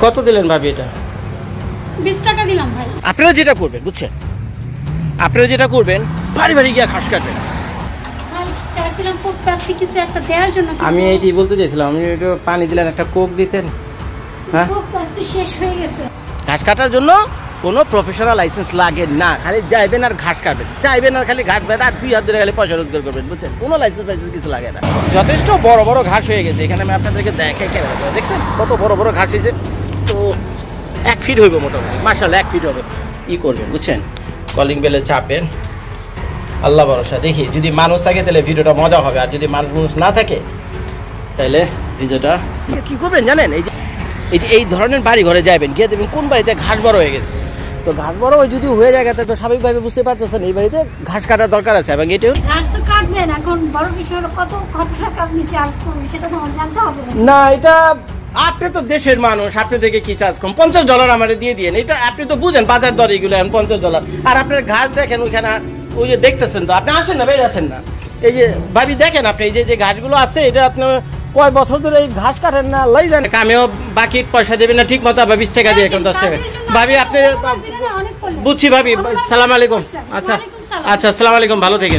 কত দিলেন ভাবি এটা? 20 টাকা দিলাম ভাই। আপনারা যেটা করবেন বুঝছেন, আপনারা যেটা করবেন বাড়ি বাড়ি গিয়ে ঘাস কাটবেন। চাইছিলাম কোক পেপসি কিছু একটা দেওয়ার জন্য। আমি এইটাই বলতে চাইছিলাম, আমি একটু পানি দিলেন, একটা কোক দিতেন। হ্যাঁ, কোক পেপসি শেষ হয়ে গেছে। ঘাস কাটার জন্য কোনো প্রফেশনাল লাইসেন্স লাগে না, খালি যাইবেন আর ঘাস কাটবেন, চাইবেন আর খালি ঘাস কাটবেন আর 2 হাত ধরে খালি পয়সা রোজগার করবেন বুঝছেন, কোনো লাইসেন্স কিছু লাগে না। যথেষ্ট বড় বড় ঘাস হয়ে গেছে এখানে, আমি আপনাদেরকে দেখে ক্যামেরা দেখছেন কত বড় বড় ঘাস হয়েছে। তো 1 ফিট হইব মোটামুটি, মাশাআল্লাহ 1 ফিট হবে। ই করবেন বুঝছেন, কলিং বেলে চাপেন, আল্লাহ ভরসা। দেখি যদি মানুষ থাকে তাহলে ভিডিওটা মজা হবে, আর যদি মানুষ না থাকে তাহলে ভিডিওটা কি করবেন জানেন, এই ধরনের বাড়ি ঘরে যাবেন, গিয়ে দেখবেন কোন বাড়িতে ঘাস বড় হয়ে গেছে। তো ঘাস বড় যদি হয়ে যায় তো স্বাভাবিকভাবে বুঝতে পারতেছেন এই বাড়িতে ঘাস কাটার দরকার আছে। এবং এটা ঘাস তো কাটবেন, এখন বড় বিষয় হলো কত টাকা আপনি চার্জ করবেন সেটা তো জানতে হবে না। এটা আপনি তো দেশের মানুষ, আপনি থেকে কি চার্জ করুন, $50 আমারে দিয়ে দিয়েন, এটা আপনি তো বুঝেন বাজার দর এগুলো এখন $50। আর আপনার ঘাস দেখেন ওইখানে, ওই যে দেখতেছেন তো, আপনি আসেন না, বেশ আসেন না। এই যে ভাবি দেখেন আপনি এই যে ঘাসগুলো আছে, এটা আপনার কয় বছর ধরে এই ঘাস কাটেন না, লাই জানে কামেও বাকি পয়সা দেবেন না ঠিক মতো, আবার 20 টাকা দিয়ে এখন 10 টাকা। ভাবি আপনি বুঝছি ভাবি, সালাম আলাইকুম। আচ্ছা আচ্ছা, আসসালামু আলাইকুম, ভালো থাকেন।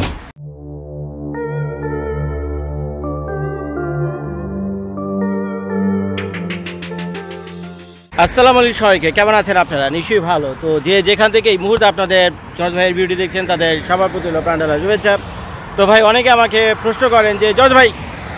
আসসালামু আলাইকুম সবাইকে, কেমন আছেন আপনারা? নিশ্চয়ই ভালো। তো যে যেখান থেকে এই মুহূর্তে আপনাদের জজ ভাইয়ের ভিডিও দেখছেন তাদের সবার প্রতি হলো প্রাণঢালা শুভেচ্ছা। তো ভাই অনেকে আমাকে প্রশ্ন করেন যে জজ ভাই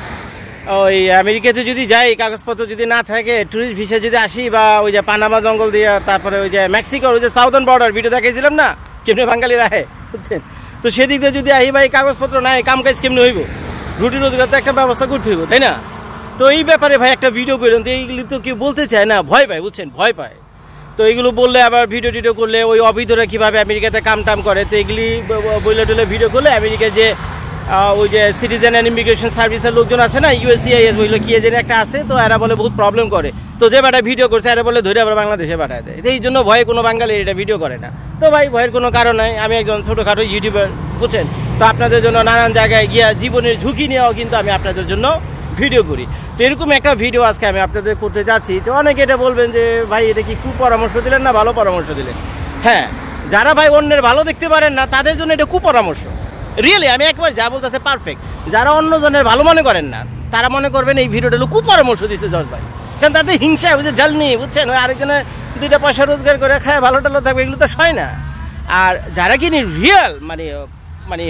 ওই আমেরিকাতে যদি যাই, কাগজপত্র যদি না থাকে, ট্যুরিস্ট ভিসা যদি আসি, বা ওই যে পানামা জঙ্গল দিয়ে তারপরে ওই যে মেক্সিকোর ওই যে সাউদার্ন বর্ডার ভিডিও দেখাইছিলাম না, কেমনি বাঙালিরা আহে বুঝছেন, তো সেদিক দিয়ে যদি আহি ভাই কাগজপত্র নাই, কাম কাজ কেমনি হইব, রুটি রোজগার তো একটা ব্যবস্থা করতে হইব, তাই না? তো এই ব্যাপারে ভাই একটা ভিডিও করলেন, তো এইগুলি তো কেউ বলতে চায় না, ভয় পায় বুঝছেন, ভয় পায়। তো এইগুলো বললে আবার ভিডিও টিডিও করলে ওই অবৈধরা কীভাবে আমেরিকাতে কাম টাম করে, তো এগুলি বইলে টলে ভিডিও করলে আমেরিকার যে ওই যে সিটিজেন অ্যান্ড ইমিগ্রেশন সার্ভিসের লোকজন আছে না, USCIS বইলো কি যেন একটা আছে, তো এরা বলে বহুত প্রবলেম করে। তো যে বেটা ভিডিও করছে এরা বলে ধরে আবার বাংলাদেশে পাঠায় দেয়, এই জন্য ভয়ে কোনো বাঙালি এটা ভিডিও করে না। তো ভাই ভয়ের কোনো কারণ নাই, আমি একজন ছোটোখাটো ইউটিউবার বুঝছেন, তো আপনাদের জন্য নানান জায়গায় গিয়া জীবনের ঝুঁকি নেওয়াও কিন্তু আমি আপনাদের জন্য ভিডিও করি। তো এরকম একটা ভিডিও আজকে আমি আপনাদের করতে যাচ্ছি। তো অনেকে এটা বলবেন যে ভাই এটা কি কুপরামর্শ দিলেন না ভালো পরামর্শ দিলেন? হ্যাঁ, যারা ভাই অন্যের ভালো দেখতে পারেন না তাদের জন্য এটা কুপরামর্শ। রিয়েলি আমি একবার যা বলতেছে পারফেক্ট। যারা অন্যজনের ভালো মনে করেন না তারা মনে করবেন এই ভিডিওটা হলো কুপরামর্শ দিচ্ছে জজ ভাই, কারণ তাদের হিংসা বুঝে জালনি বুঝছেন, ওই আরেকজনের 2টা পয়সা রোজগার করে খায় ভালো টালো থাকবে, এগুলো তো হয় না। আর যারা কিনি রিয়েল মানে মানে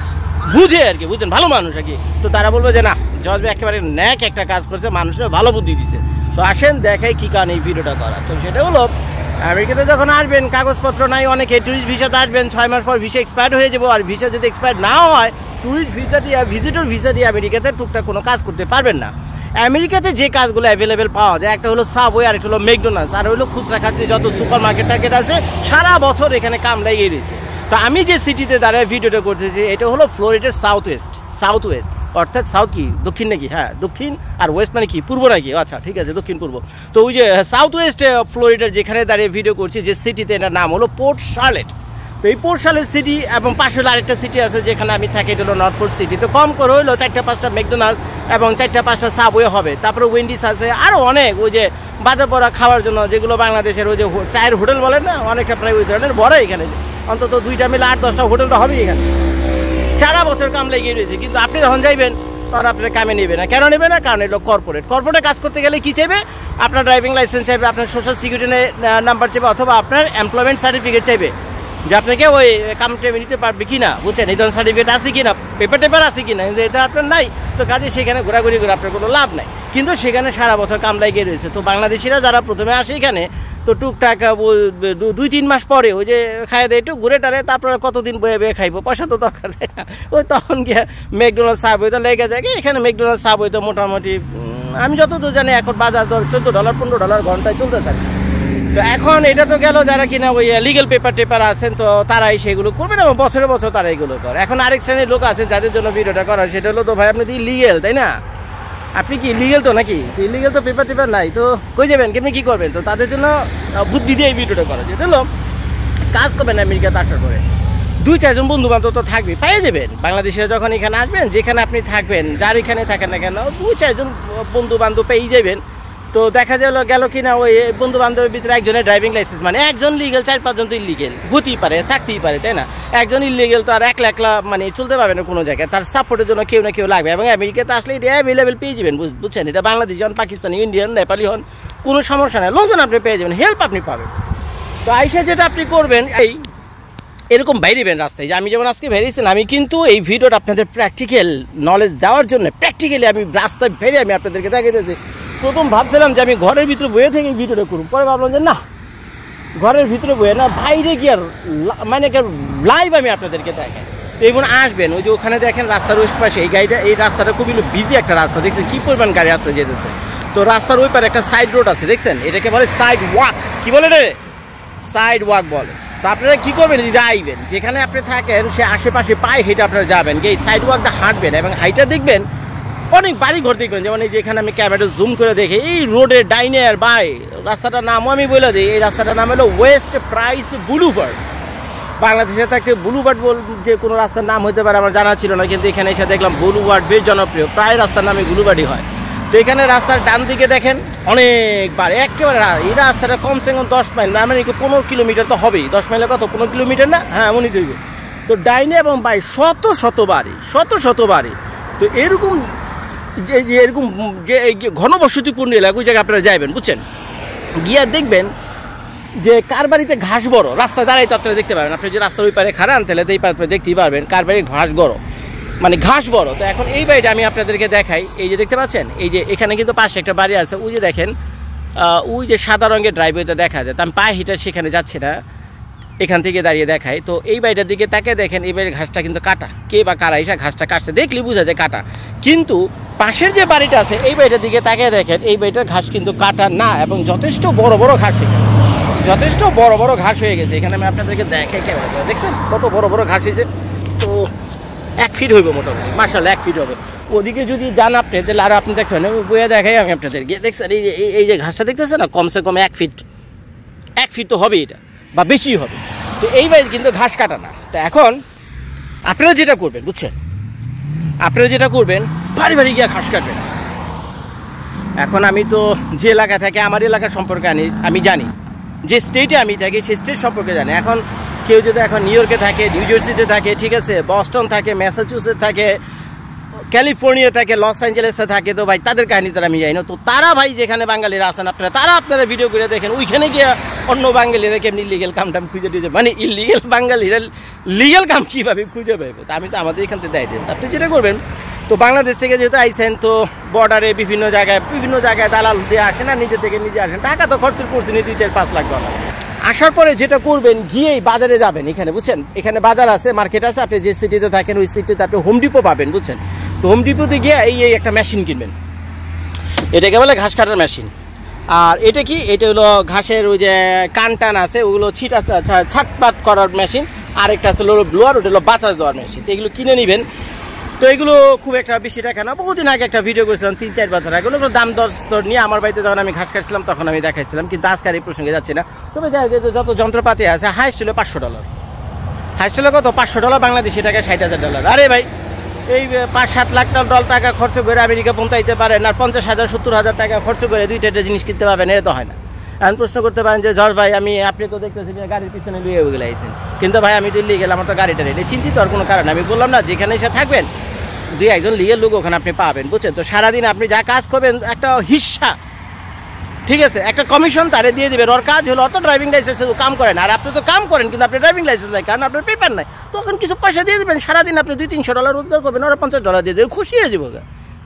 বুঝে আর কি বুঝছেন, ভালো মানুষ আর কি, তো তারা বলবে যে না জজ ভাই একেবারে ন্যাক একটা কাজ করছে, মানুষের ভালো বুদ্ধি দিচ্ছে। তো আসেন দেখাই কি কারণে এই ভিডিওটা করা। তো সেটা হলো আমেরিকাতে যখন আসবেন, কাগজপত্র নাই, অনেকে ট্যুরিস্ট ভিসাতে আসবেন, 6 মাস পর ভিসা এক্সপায়ার্ড হয়ে যাবো। আর ভিসা যদি এক্সপায়ার্ড না হয়, ট্যুরিস্ট ভিসা দিয়ে ভিজিটর ভিসা দিয়ে আমেরিকাতে টুকটাক কোনো কাজ করতে পারবেন না। আমেরিকাতে যে কাজগুলো অ্যাভেলেবেল পাওয়া যায়, একটা হলো সাবওয়ে, আর একটা হলো ম্যাকডোনাল্ডস, আর হলো খুচরা খাচরি যত সুপার মার্কেট টার্কেট আছে, সারা বছর এখানে কাম লাগিয়ে দিয়েছে। তো আমি যে সিটিতে দাঁড়ায় ভিডিওটা করতেছি এটা হলো ফ্লোরিডার সাউথ ওয়েস্ট, অর্থাৎ সাউথ কি দক্ষিণ নাকি? হ্যাঁ দক্ষিণ, আর ওয়েস্ট মানে কি পূর্ব নাকি? আচ্ছা ঠিক আছে, দক্ষিণ পূর্ব। তো ওই যে সাউথ ওয়েস্ট ফ্লোরিডার যেখানে দাঁড়িয়ে ভিডিও করছি, যে সিটিতে, এটার নাম হলো পোর্ট শার্লেট। তো এই পোর্ট শার্লেট সিটি এবং পাশে হলো আরেকটা সিটি আছে যেখানে আমি থাকি, এটা হলো নর্থ পোর্ট সিটি। তো কম করে হইলো 4-5টা ম্যাকডোনাল্ড এবং 4-5টা সাবওয়ে হবে, তারপরে ওয়েন্ডিস আছে, আরও অনেক ওই যে বাজার পড়া খাওয়ার জন্য যেগুলো বাংলাদেশের ওই যে চায়ের হোটেল বলেন না, অনেকটা প্রায় ওই ধরনের বড় এখানে অন্তত 2টা মিলে 8-10টা হোটেলটা হবে এখানে, সারা বছর কাম লেগে রয়েছে। কিন্তু আপনি যখন যাইবেন তখন আপনার কামে নেবে না। কেন নেবে না? কারণ এটা কর্পোরেটে কাজ করতে গেলে কি চাইবে? আপনার ড্রাইভিং লাইসেন্স চাইবে, আপনার সোশ্যাল সিকিউরিটি নাম্বার চাইবে, অথবা আপনার এমপ্লয়মেন্ট সার্টিফিকেট চাইবে, যে আপনাকে ওই কামটা নিতে পারবে কিনা বুঝছেন, এই ধরনের সার্টিফিকেট আছে কিনা, পেপার আছে কিনা। কিন্তু এটা আপনার নাই, তো কাজে সেখানে ঘোরাঘুরি করে আপনার কোনো লাভ নাই। কিন্তু সেখানে সারা বছর কাম লাগিয়ে রয়েছে। তো বাংলাদেশিরা যারা প্রথমে আসে এখানে, তো টুকটাক 2-3 মাস পরে ওই যে খাই দেয় একটু ঘুরে টারে, তারপরে কতদিন বয়ে বয়ে খাইবো, পয়সা তো দরকার দেয় না, ওই তখন গিয়ে ম্যাকডোনাল্ড সাবওয়ে তো লেগে যায়। এখানে ম্যাকডোনাল্ড সাবওয়ে তো মোটামুটি আমি যতদূর জানি এখন বাজার দর $14-15 ঘন্টায় চলতে থাকে। তো এখন এটা তো গেল যারা কিনা ওই লিগেল পেপার আছেন, তো তারাই সেগুলো করবেন এবং বছরে বছর তারা এগুলো করে। এখন আরেক শ্রেণীর লোক আছেন যাদের জন্য ভিডিওটা করা, সেটা হলো তো ভাই আপনি তো ইলিগেল, তাই না? আপনি কি ইলিগেল তো নাকি? তো ইলিগেল তো পেপার নাই, তো কই যাবেন, কেমনি কি করবেন? তো তাদের জন্য বুদ্ধি দিয়ে এই ভিডিওটা করা, যেটা হলো কাজ করবেন আমেরিকাতে আসার পরে 2-4 জন বন্ধু বান্ধব তো থাকবে, পেয়ে যাবেন। বাংলাদেশিরা যখন এখানে আসবেন, যেখানে আপনি থাকবেন, যার এখানে থাকেন না কেন, 2-4 জন বন্ধু বান্ধব পেয়ে যাবেন। তো দেখা গেল কিনা ওই বন্ধু বান্ধবের ভিতরে একজনের ড্রাইভিং লাইসেন্স, মানে একজন লিগেল, 4-5 জন তো ইলিগেল হতেই পারে, থাকতেই পারে, তাই না? একজন ইলিগেল তো আর একলা মানে চলতে পারবে না কোনো জায়গায়, তার সাপোর্টের জন্য কেউ না কেউ লাগবে। এবং আমেরিকাতে আসলে এটা অ্যাভেলেবেল পেয়ে যাবেন, বুঝছেন? এটা বাংলাদেশি হন, পাকিস্তানি, ইন্ডিয়ান, নেপালি হন, কোনো সমস্যা নেই, লোকজন আপনি পেয়ে যাবেন, হেল্প আপনি পাবেন। তো আইসা যেটা আপনি করবেন, এরকম বাইরেবেন রাস্তায়, যে আমি যেমন আজকে বেরিয়েছেন, আমি কিন্তু এই ভিডিওটা আপনাদের প্র্যাকটিক্যাল নলেজ দেওয়ার জন্য প্র্যাকটিক্যালি আমি রাস্তায় বেরিয়ে আমি আপনাদেরকে দেখাইতেছি। প্রথম ভাবছিলাম যে আমি ঘরের ভিতরে বয়ে থেকে ভিডিওটা করব, পরে ভাবলাম যে না, ঘরের ভিতরে বয়ে না, বাইরে গিয়ে মানে লাইভ আমি আপনাদেরকে দেখাই। তো এখন আসবেন, ওই যে ওখানে দেখেন রাস্তার ওই পাশে এই রাস্তাটা খুবই বিজি একটা রাস্তা, দেখছেন কি পরিমাণ গাড়ি আসতে যেতেছে। তো রাস্তার ওই পারে একটা সাইড রোড আছে, দেখছেন, এটাকে বলে সাইড ওয়াক। কি বলে রে? সাইড ওয়াক বলে। তো আপনারা কী করবেন, যদি আইবেন যেখানে আপনি থাকেন সে আশেপাশে পায়ে হেঁটে আপনারা যাবেন, এই সাইড ওয়াকটা হাঁটবেন এবং হাইটা দেখবেন অনেক বাড়ি ঘর দেখবেন। যেমন এই যে এখানে আমি ক্যামেরা জুম করে দেখে এই রোডের ডাইনে আর বাই রাস্তাটার নামও আমি বলে দিই, এই রাস্তাটার নাম হলো ওয়েস্ট প্রাইস বুলুভার্ড। বাংলাদেশে থাকতে বুলুভার্ড যে কোনো রাস্তার নাম হতে পারে আমার জানা ছিল না, কিন্তু এখানে এসে দেখলাম বুলুভার্ড বেশ জনপ্রিয়, প্রায় রাস্তার নামে বুলুভার্ডই হয়। তো এখানে রাস্তার ডান দিকে দেখেন অনেকবার একেবারে এই রাস্তাটা কমসে কম 10 মাইল, না মানে 15 কিলোমিটার তো হবেই, 10 মাইলে কত 15 কিলোমিটার না, হ্যাঁ এমনই তৈরি। তো ডাইনে এবং বাই শত শত বাড়ি। তো এরকম যে এরকম যে ঘনবসতিপূর্ণ এলাকা ওই জায়গায় আপনারা যাবেন, বুঝছেন, গিয়া দেখবেন যে কার বাড়িতে ঘাস বড়, রাস্তায় দাঁড়াই তো আপনারা দেখতে পাবেন। আপনি যে রাস্তার ওই পারে খারান তাহলে তো এই পারে দেখতেই পারবেন কার বাড়ি ঘাস বড়, মানে ঘাস বড়। তো এখন এই বাড়িটা আমি আপনাদেরকে দেখাই, এই যে দেখতে পাচ্ছেন, এই যে এখানে কিন্তু পাশে একটা বাড়ি আছে, ওই যে দেখেন ওই যে সাদা রঙের ড্রাইভওয়েটা দেখা যায়। তো আমি পায়ে হেঁটে সেখানে যাচ্ছি না, এখান থেকে দাঁড়িয়ে দেখাই। তো এই বাড়িটার দিকে তাকে দেখেন, এই বাড়ির ঘাসটা কিন্তু কাটা, কে বা কারা এসে ঘাসটা কাটছে দেখলে বোঝা যায় কাটা। কিন্তু পাশের যে বাড়িটা আছে এই বাড়িটার দিকে তাকে দেখেন, এই বাড়িটার ঘাস কিন্তু কাটা না, এবং যথেষ্ট বড় বড় ঘাস, যথেষ্ট বড় বড় ঘাস হয়ে গেছে। এখানে আমি আপনাদেরকে দেখাই, ক্যামেরা করে দেখছেন কত বড় বড় ঘাস হয়েছে। তো 1 ফিট হইব মোটামুটি, মাশাআল্লাহ 1 ফিট হবে। ওদিকে যদি যান আপনি তাহলে আরও আপনি দেখছেন, বইয়া দেখাই আমি আপনাদেরকে, দেখছেন এই যে ঘাসটা দেখতেছেন না, কমসে কম 1 ফিট তো হবে, এটা বা বেশি হবে। তো এই বাড়ি কিন্তু ঘাস কাটা না। তো এখন আপনারা যেটা করবেন, বুঝছেন, আপনারা যেটা করবেন বাড়ি বাড়ি গিয়ে ঘাস কাটবেন। এখন আমি তো যে এলাকা থাকে আমার এলাকা সম্পর্কে আমি জানি, যে স্টেটে আমি থাকি সেই স্টেট সম্পর্কে জানি। এখন কেউ যদি এখন নিউ ইয়র্কে থাকে, নিউ জার্সিতে থাকে, ঠিক আছে, বস্টন থাকে, ম্যাসাচুসেটস থাকে, ক্যালিফোর্নিয়া থাকে, লস অ্যাঞ্জেলেসে থাকে, তো ভাই তাদের কাহিনী তো আমি জানি না। তো তারা ভাই যেখানে বাঙালিরা আছেন আপনারা ভিডিও করে দেখেন, ওইখানে গিয়ে অন্য বাঙালিরা কেমনি ইলিগেল কামটাম খুঁজে দিয়েছে, মানে ইলিগেল বাঙালিরা লিগেল কাম কীভাবে খুঁজে পাবে। তা আমি তো আমাদের এখান থেকে দেয় দেন। আপনি যেটা করবেন, তো বাংলাদেশ থেকে যেহেতু আইসেন, তো বর্ডারে বিভিন্ন জায়গায় দালাল দিয়ে আসেন, আর নিজে থেকে নিজে আসেন, টাকা তো খরচ করছেন 2-4-5 লাখ ডলার। আসার পরে যেটা করবেন, গিয়েই বাজারে যাবেন, এখানে বুঝছেন, এখানে বাজার আছে, মার্কেট আছে, আপনি যে সিটিতে থাকেন ওই সিটিতে আপনি হোম ডিপো পাবেন, বুঝছেন। তো হোম ডিপোতে গিয়ে এই একটা মেশিন কিনবেন, এটাকে বলে ঘাস কাটার মেশিন। আর এটা কি, এটা হলো ঘাসের ওই যে কান আছে ওগুলো ছাটপাট করার মেশিন, আর একটা আছে হলো ব্লোয়ার, ওটা হলো বাতাস দেওয়ার মেশিন। তো এগুলো কিনে নেবেন। তো এগুলো খুব একটা বেশি টাকা না, বহুদিন আগে একটা ভিডিও করেছিলাম 3-4 বছর আগে, ওগুলো দাম দর নিয়ে আমার বাড়িতে যখন আমি ঘাস কাটছিলাম তখন আমি দেখাইছিলাম, কিন্তু আজকাল এই প্রসঙ্গে যাচ্ছি না। তবে যত যন্ত্রপাতি আছে হাইস্ট হলো $500, হাইস্ট হলো কত $500 বাংলাদেশি টাকা $60,000। আরে ভাই এই 5-7 লাখ টাকা খরচ করে আমেরিকা পৌঁছাইতে পারেন, আর 50,000-70,000 টাকা খরচ করে 2-4টা জিনিস কিনতে পারবেন, এটা তো হয় না। এখন প্রশ্ন করতে পারেন যে জর্জ ভাই আপনি তো দেখতেছি গাড়ির পিছনে লুয়ে ওগুলো আইছেন, কিন্তু ভাই আমি দিল্লি গেলাম, আমার তো গাড়িটা রেডি, চিন্তিত আর কোনো কারণ। আমি বললাম না, যেখানে এসে থাকবেন 2-1 লিগেল লোক ওখানে আপনি পাবেন, বুঝছেন। তো সারাদিন আপনি যা কাজ করবেন একটা হিস্সা, ঠিক আছে, একটা কমিশন তারে দিয়ে দেবেন। ওর কাজ হলো অত ড্রাইভিং লাইসেন্সে কাম করেন, আর আপনি তো কাম করেন কিন্তু আপনি ড্রাইভিং লাইসেন্স নাই, কারণ আপনার পেপার নাই। তখন কিছু পয়সা দিয়ে দেবেন, সারাদিন আপনি $200-300 রোজগার করবেন, ওরা $50 দিয়ে দেবেন, খুশি হয়ে যাবো।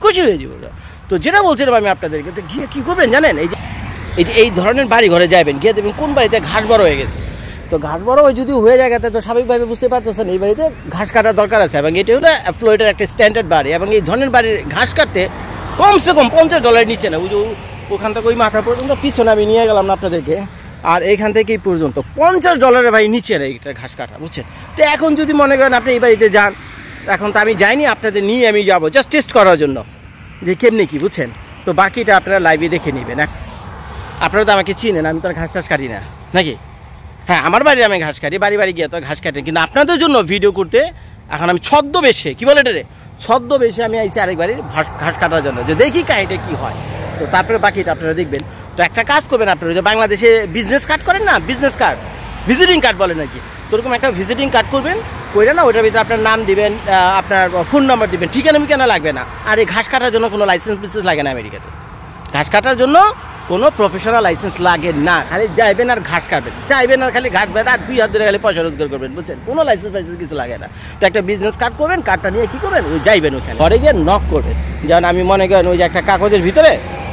তো যেটা বলছিলাম আমি আপনাদেরকে, তো গিয়ে কী করবেন জানেন, এই ধরনের বাড়ি ঘরে যাবেন, গিয়ে দেবেন কোন বাড়িতে ঘাস বড় হয়ে গেছে। তো ঘাস বড় যদি হয়ে যায় তো স্বাভাবিকভাবে বুঝতে পারতেছেন এই বাড়িতে ঘাস কাটার দরকার আছে, এবং এটি হলো ফ্লোরিডার একটা স্ট্যান্ডার্ড বাড়ি, এবং এই ধরনের বাড়ির ঘাস কাটতে কমসে কম $50 নিচে না। ওখান থেকে ওই মাথা পর্যন্ত পিছনে আমি নিয়ে গেলাম না আপনাদেরকে, আর এইখান থেকে এই পর্যন্ত $50 ভাই নিচে না এইটা ঘাস কাটা, বুঝছেন। তো এখন যদি মনে করেন আপনি এই বাড়িতে যান, এখন তো আমি যাইনি, আপনাদের নিয়ে আমি যাবো জাস্ট টেস্ট করার জন্য যে কেমনি কি, বুঝছেন। তো বাকিটা আপনারা লাইভে দেখে নেবেন। আপনারা তো আমাকে চিনেন, আমি তো আর ঘাস টাস কাটি না নাকি। হ্যাঁ, আমার বাড়ি আমি ঘাস কাটি, বাড়ি গিয়ে তো ঘাস কাটেন, কিন্তু আপনাদের জন্য ভিডিও করতে এখন আমি ছদ্মবেশে, কি বলে এটা রে, ছদ্মবেশে আমি আইছি আরেক বাড়ির ঘাস কাটার জন্য, যে দেখি কাহিটা কি হয়। তো তারপরে বাকিটা আপনারা দেখবেন। তো একটা কাজ করবেন, আপনারা যে বাংলাদেশে বিজনেস কার্ড করেন না, বিজনেস কার্ড, ভিজিটিং কার্ড বলে নাকি, তো ওরকম একটা ভিজিটিং কার্ড করবেন, করে না ওইটার ভিতরে আপনার নাম দিবেন, আপনার ফোন নাম্বার দিবেন, ঠিকানা লাগবে না। আর এই ঘাস কাটার জন্য কোনো লাইসেন্স বিসেন্স লাগে না আমেরিকাতে। ঘাস কাটার জন্য কোনো প্রফেশনাল লাইসেন্স লাগে না, খালি যাইবেন আর ঘাস কাটবেন, যাইবেন আর খালি ঘাটবেন আর 2 হাত ধরে খালি পয়সা রোজগার করবেন, বুঝছেন, কোনো লাইসেন্স কিছু লাগে না। তো একটা বিজনেস কার্ড করবেন, কার্ডটা নিয়ে কী করবেন, ওই যাইবেন ওখানে, ঘরে গিয়ে নক করবেন। যেমন আমি মনে করেন ওই যে একটা কাগজের ভিতরে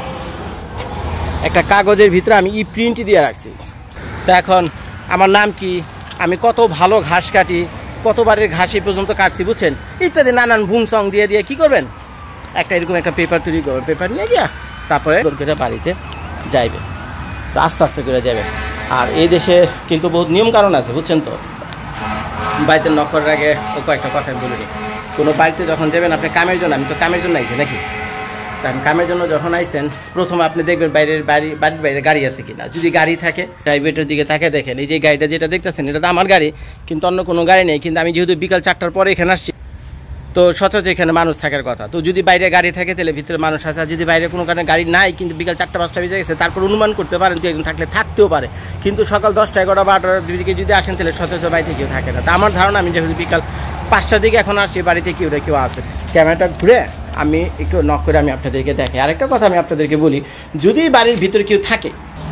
আমি প্রিন্ট দিয়ে রাখছি। তো এখন আমার নাম কি, আমি কত ভালো ঘাস কাটি, কতবারের ঘাস এই পর্যন্ত কাটছি, বুঝছেন, ইত্যাদি নানান ভুং সং দিয়ে কী করবেন, একটা এরকম একটা পেপার তৈরি করবেন, পেপার নিয়ে গিয়া তারপরে বাড়িতে যাইবে। তো আস্তে আস্তে করে যাবেন। আর এই দেশে কিন্তু বহুত নিয়ম কারণ আছে, বুঝছেন। তো বাড়িতে নক করার আগে ও কয়েকটা কথা আমি বলে নিই। কোনো বাড়িতে যখন যাবেন আপনি কামের জন্য, আমি তো কামের জন্য আইছি নাকি, কারণ কামের জন্য যখন আইসেন প্রথমে আপনি দেখবেন বাড়ির বাইরে গাড়ি আছে কিনা। যদি গাড়ি থাকে প্রাইভেটের দিকে থাকে, দেখেন এই যে গাড়িটা যেটা দেখতেছেন এটা তো আমার গাড়ি, কিন্তু অন্য কোনো গাড়ি নেই। কিন্তু আমি যেহেতু বিকাল 4টার পরে এখানে আসছি, তো সচরাচর এখানে মানুষ থাকার কথা। তো যদি বাইরে গাড়ি থাকে তাহলে ভিতরে মানুষ আছে, আর যদি বাইরে কোনো কারণে গাড়ি নাই কিন্তু বিকাল 4টা-5টা বেজে গেছে, তারপর অনুমান করতে পারেন তো একজন থাকলে থাকতেও পারে। কিন্তু সকাল 10টা, 11টা, 12টার দিকে যদি আসেন তাহলে সচরাচর বাড়িতে কেউ থাকে না। তা আমার ধারণা আমি যেহেতু বিকাল 5টার দিকে এখন আসছি, বাড়িতে কেউ আছে। ক্যামেরাটা ঘুরে আমি একটু নক করে আমি আপনাদেরকে দেখাই। আরেকটা কথা আমি আপনাদেরকে বলি, যদি বাড়ির ভিতরে কেউ থাকে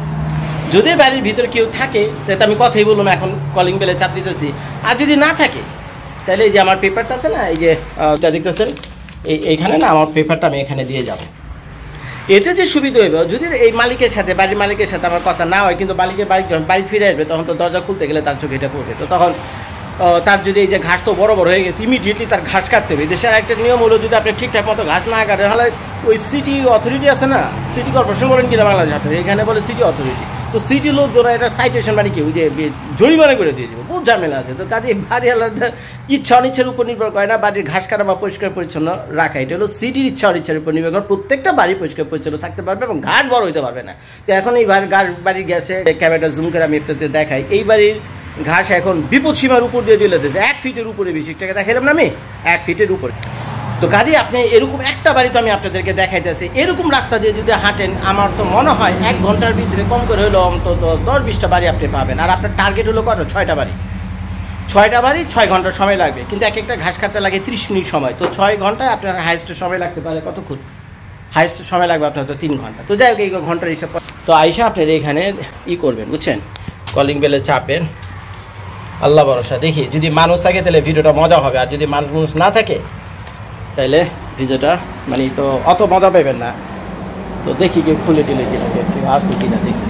তাহলে আমি কথাই বললাম, এখন কলিং বেলে চাপ দিতেছি। আর যদি না থাকে তাহলে এই যে আমার পেপারটা আছে না, এই যে দেখতেছেন এইখানে না আমার পেপারটা আমি এখানে দিয়ে যাব। এতে যে সুবিধা হইব, যদি এই বাড়ির মালিকের সাথে আমার কথা না হয়, কিন্তু যখন বাড়ি ফিরে আসবে তখন তো দরজা খুলতে গেলে তার চোখে এটা পড়বে। তো তখন তার যদি এই যে ঘাস তো বড় হয়ে গেছে, ইমিডিয়েটলি তার ঘাস কাটতে হবে। দেশের একটা নিয়ম হলো, যদি আপনি ঠিকঠাক মতো ঘাস না কাটেন, তাহলে ওই সিটি অথরিটি আছে না, সিটি কর্পোরেশন বলেন কিনা বাংলাদেশ, আপনার এখানে বলে সিটি অথরিটি। তো সিটি লোক ধরা এটা সাইটেশন মানে কি, ওই যে জরিমানা করে দিয়ে দেবো, বহুত ঝামেলা আছে। তো কাজে বাড়ি আলাদা ইচ্ছা অনিচ্ছার উপর নির্ভর করে না বাড়ির ঘাস কাটা বা পরিষ্কার পরিচ্ছন্ন রাখা, এটা হলো সিটির ইচ্ছা অনিচ্ছার উপর নির্ভর করে। প্রত্যেকটা বাড়ি পরিষ্কার পরিচ্ছন্ন থাকতে পারবে এবং ঘাট বড় হইতে পারবে না। তো এখন এই বাড়ির গ্যাসে ক্যামেরাটা জুম করে আমি একটু দেখাই, এই বাড়ির ঘাস এখন বিপদ সীমার উপর দিয়ে চলে যেতেছে, 1 ফিটের উপরে, বেশি টাকা দেখালাম না আমি, 1 ফিটের উপরে। তো কাজে আপনি এরকম একটা বাড়ি তো আমি আপনাদেরকে দেখাইতেছি, এরকম রাস্তা দিয়ে যদি হাঁটেন, আমার তো মনে হয় 1 ঘন্টার ভিতরে কম করে হলো অন্তত 10-20টা বাড়ি আপনি পাবেন। আর আপনার টার্গেট হলো কত, 6টা বাড়ি, 6 ঘন্টা সময় লাগবে, কিন্তু এক একটা ঘাস কাটতে লাগে 30 মিনিট সময়। তো 6 ঘন্টায় আপনার হাইস্ট সময় লাগতে পারে কতক্ষণ, হাইস্ট সময় লাগবে আপনার তো 3 ঘন্টা। তো যাই হোক, এই ঘন্টার হিসাব। তো আইসা আপনার এখানে করবেন, বুঝছেন, কলিং বেলে চাপেন, আল্লাহ ভরসা। দেখি যদি মানুষ থাকে তাহলে ভিডিওটা মজা হবে, আর যদি মানুষ না থাকে তাহলে ভিডিওটা মানে তো অত মজা পাবেন না। তো দেখি কেউ খুলে টেলে কিনা, কেউ আসছে কিনা দেখি।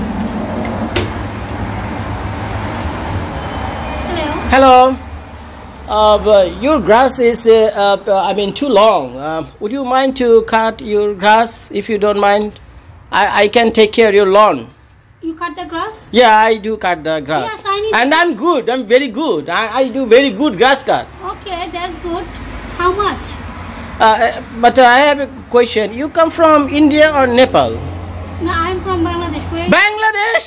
Hello, your grass is too long. Would you mind to cut your grass? If you don't mind, I can take care of your lawn. You cut the grass? Yeah, I do cut the grass. Yes, I need. And I'm good. I'm very good. I do very good grass cut. Okay, that's good. How much? But I have a question. You come from India or Nepal? No, I'm from Bangladesh. Where? Bangladesh?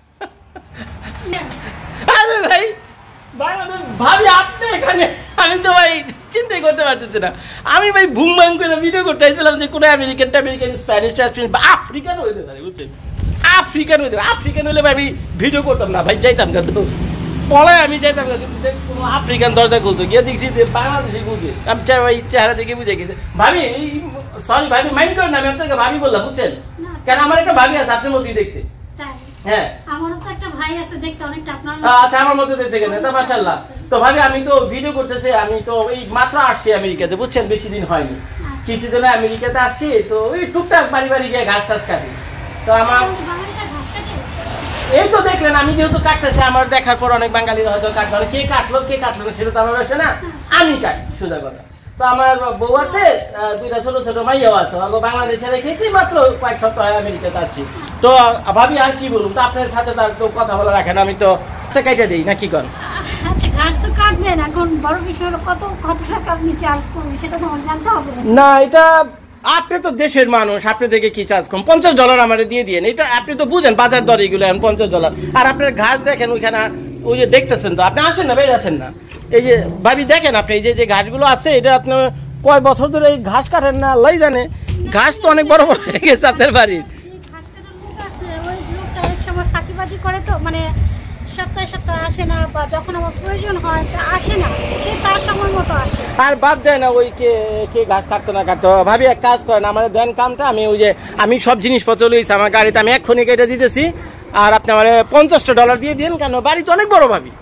Yeah. আরে ভাই, বাংলাদেশ ভাবি আপনি এখানে, আমি তো ভাই চিন্তাই করতে পারতেছি না। আমি ভাই বুম বাং করে ভিডিও করতে চাইছিলাম যে কোনো আমেরিকান, স্প্যানিশ বা আফ্রিকান হইতে পারে, বুঝছেন, আফ্রিকান হইলে ভাই আমি ভিডিও করতাম না ভাই, যাইতাম কিন্তু পড়ায় আমি যাইতাম না, কোনো আফ্রিকান দরজা খুলতো, গিয়ে দেখছি যে বাংলাদেশি বুঝে, আমি চাই ভাই চেহারা দেখে বুঝে গেছে। ভাবি সরি ভাবি, মাইন্ড করেন না, আমি আপনাকে ভাবি বললাম, বুঝছেন, কেন আমার একটা ভাবি আছে আপনার মতোই দেখতে। হ্যাঁ, আমারও তো একটা ভাই আছে দেখতে অনেকটা আপনার। আচ্ছা, আমার মতো দেখতে কেন, তা মাশাআল্লাহ। তো ভাবি আমি তো ভিডিও করতেছি, আমি তো এই মাত্র আসছি আমেরিকাতে, বুঝছেন, বেশি দিন হয়নি, কিছু জন আমেরিকাতে আসছি। তো ওই টুকটাক বাড়ি গিয়ে ঘাস টাস কাটি। তো আমার এই তো দেখলেন, আমি যেহেতু কাটতেছি, আমার দেখার পর অনেক বাঙালিরা হয়তো কাটলো, কে কাটলো না সেটা তো আমার বিষয় না, আমি কাটি, সোজা কথা। তো আমার বউ আছে, 2টা ছোট মাইয়াও আছে, বাংলাদেশে রেখেছি, মাত্র কয়েক সপ্তাহ আমেরিকাতে আসছি। তো ভাবি আর কি বলুন, তো আপনার সাথে তার তো কথা বলা রাখেন, আমি তো কাইটা দিই না, কি করেন? আচ্ছা, ঘাস তো কাটবেন, এখন বড় বিষয় হলো কত টাকা আপনি চার্জ করবেন সেটা তো আমার জানতে হবে না। এটা আপনি তো দেশের মানুষ, আপনি থেকে কি চার্জ করুন, $50 আমার দিয়ে দিয়েন, এটা আপনি তো বুঝেন বাজার দর এগুলো এখন $50। আর আপনার ঘাস দেখেন ওইখানে, ওই যে দেখতেছেন তো, আপনি আসেন না, বের আসেন না, এই যে ভাবি দেখেন আপনি এই যে ঘাসগুলো আছে, এটা আপনার কয় বছর ধরে এই ঘাস কাটেন না, আল্লাহই জানে। ঘাস তো অনেক বড় বড় হয়ে গেছে আপনার বাড়ির। যে ঘাস কাটার লোক আছে ওই লোকটা এক সময় ফাঁকিবাজি করে, তো মানে সপ্তাহে সপ্তাহে আসে না, বা যখন আমার প্রয়োজন হয় তা আসে না, সে তার সময় মতো আসে। আর বাদ দেয় না ওই কে কে ঘাস কাটতো না কাটতো, ভাবি এক কাজ করেন আমার দেন কামটা, আমি ওই যে আমি সব জিনিসপত্র লইছি আমার গাড়িতে, আমি এক্ষুনি কেটে দিতেছি, আর আপনি আমার $50 দিয়ে দিন, কেন বাড়ি তো অনেক বড় ভাবি।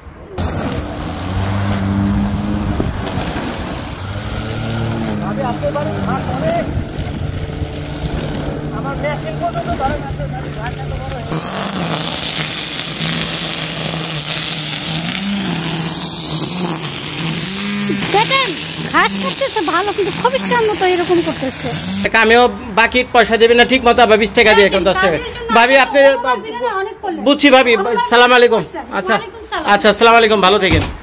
ভাবি আপনার বাড়ির ঘাস অনেক, আমার মেশিন পর্যন্ত ধরে না, আপনার বাড়ির ঘাস এত বড় হয়ে গেছে। দেখেন ঘাস কাটতেছে ভালো, কিন্তু খবিষ্টার মতো এরকম করতেছে। আমিও বাকি পয়সা দেবেন না ঠিক মতো, আবার 20 টাকা দিয়ে এখন 10 টাকা। ভাবি আপনি বুঝছি ভাবি, সালাম আলাইকুম। আচ্ছা আচ্ছা, আসসালামু আলাইকুম, ভালো থাকেন।